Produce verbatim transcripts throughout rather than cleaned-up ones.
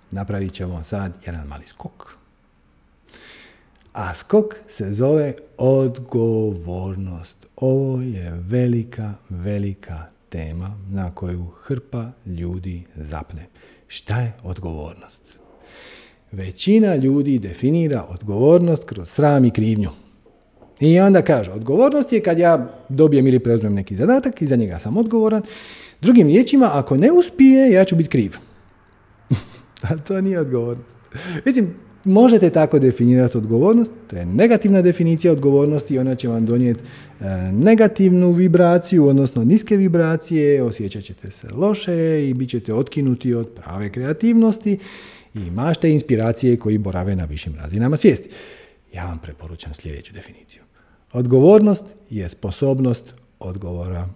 napravit ćemo sad jedan mali skok. A skok se zove odgovornost. Ovo je velika, velika tema na koju hrpa ljudi zapne. Šta je odgovornost? Većina ljudi definira odgovornost kroz sram i krivnju. I onda kaže, odgovornost je kad ja dobijem ili preuzmem neki zadatak i za njega sam odgovoran. Drugim riječima, ako ne uspije, ja ću biti kriv. Ali to nije odgovornost. Mislim, možete tako definirati odgovornost, to je negativna definicija odgovornosti i ona će vam donijeti e, negativnu vibraciju, odnosno niske vibracije, osjećat ćete se loše i bit ćete otkinuti od prave kreativnosti i mašte inspiracije koji borave na višim razinama svijesti. Ja vam preporučam sljedeću definiciju. Odgovornost je sposobnost odgovora.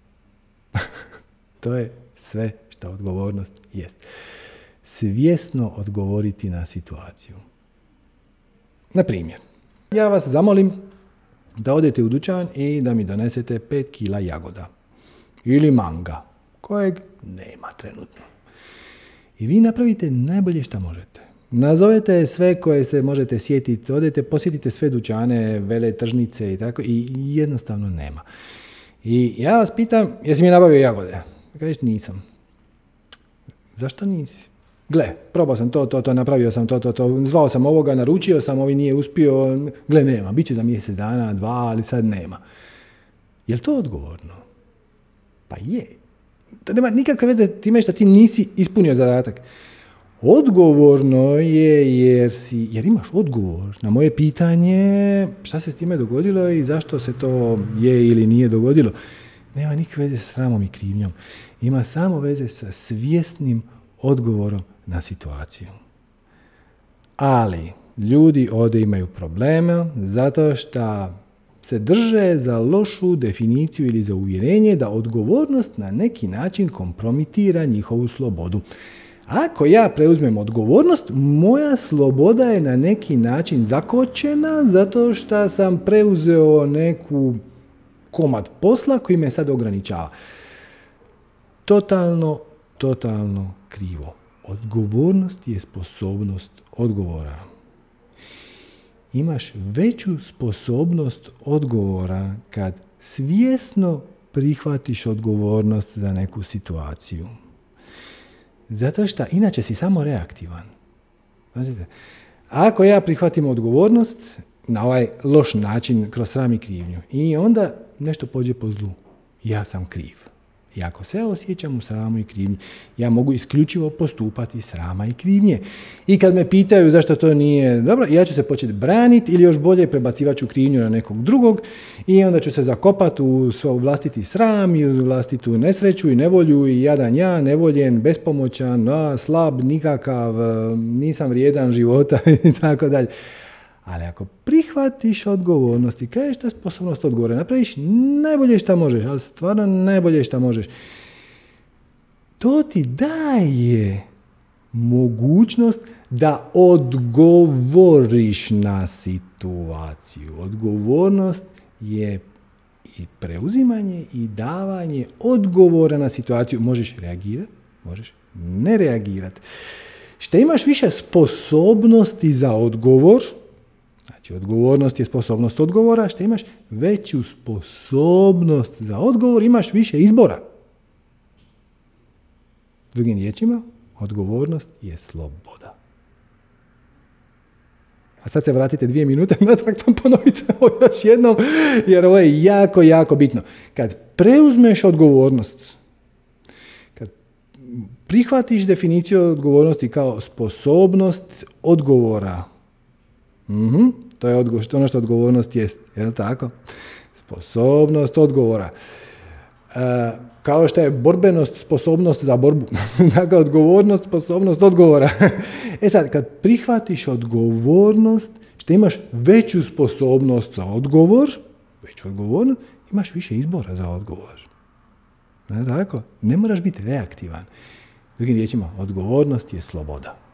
To je sve što odgovornost jest. Svjesno odgovoriti na situaciju. Na primjer, ja vas zamolim da odete u dućan i da mi donesete pet kila jagoda ili manga, kojeg nema trenutno. I vi napravite najbolje što možete. Nazovete sve koje se možete sjetiti, odete, posjetite sve dućane, vele, tržnice i tako i jednostavno nema. I ja vas pitam, jesi mi nabavio jagode? Kažeš, nisam. Zašto nisi? Gle, probao sam to, to, to, napravio sam to, to, to, zvao sam ovoga, naručio sam, ovi nije uspio, gle, nema, bit će za mjesec dana, dva, ali sad nema. Je li to odgovorno? Pa je. To nema nikakve veze time što ti nisi ispunio zadatak. Odgovorno je jer, si, jer imaš odgovor na moje pitanje šta se s time dogodilo i zašto se to je ili nije dogodilo. Nema nikakve veze sa sramom i krivnjom. Ima samo veze sa svjesnim odgovorom na situaciju. Ali ljudi ovdje imaju problema zato što se drže za lošu definiciju ili za uvjerenje da odgovornost na neki način kompromitira njihovu slobodu. Ako ja preuzmem odgovornost, moja sloboda je na neki način zakočena zato što sam preuzeo neku komad posla koji me sad ograničava. Totalno, totalno krivo. Odgovornost je sposobnost odgovora. Imaš veću sposobnost odgovora kad svjesno prihvatiš odgovornost za neku situaciju. Zato što inače si samo reaktivan. Pazite, ako ja prihvatim odgovornost na ovaj loš način kroz sram i krivnju i onda nešto pođe po zlu, ja sam kriv. I ako se ja osjećam u sramu i krivnji, ja mogu isključivo postupati srama i krivnje. I kad me pitaju zašto to nije dobro, ja ću se početi braniti ili još bolje prebacivat ću krivnju na nekog drugog i onda ću se zakopati u svoj vlastiti sram i u vlastitu nesreću i nevolju i jadan ja, nevoljen, bespomoćan, a, slab, nikakav, nisam vrijedan života i tako dalje. Ali ako prihvatiš odgovornost i kažeš da sposobnost odgovora, napraviš najbolje što možeš, ali stvarno najbolje što možeš, to ti daje mogućnost da odgovoriš na situaciju. Odgovornost je i preuzimanje i davanje odgovora na situaciju. Možeš reagirati, možeš ne reagirati. Što imaš više sposobnosti za odgovor, znači, odgovornost je sposobnost odgovora, što imaš veću sposobnost za odgovor, imaš više izbora. Drugim riječima, odgovornost je sloboda. A sad se vratite dvije minute natrag pa ponovite ovo još jednom, jer ovo je jako, jako bitno. Kad preuzmeš odgovornost, kad prihvatiš definiciju odgovornosti kao sposobnost odgovora, mhm, to je odgo- ono što odgovornost jest, je li tako? Sposobnost odgovora. E, kao što je borbenost sposobnost za borbu. Dakle, odgovornost, sposobnost odgovora. E sad, kad prihvatiš odgovornost, što imaš veću sposobnost za odgovor, veću odgovornost, imaš više izbora za odgovor. Ne tako? Ne moraš biti reaktivan. Drugim riječima, odgovornost je sloboda.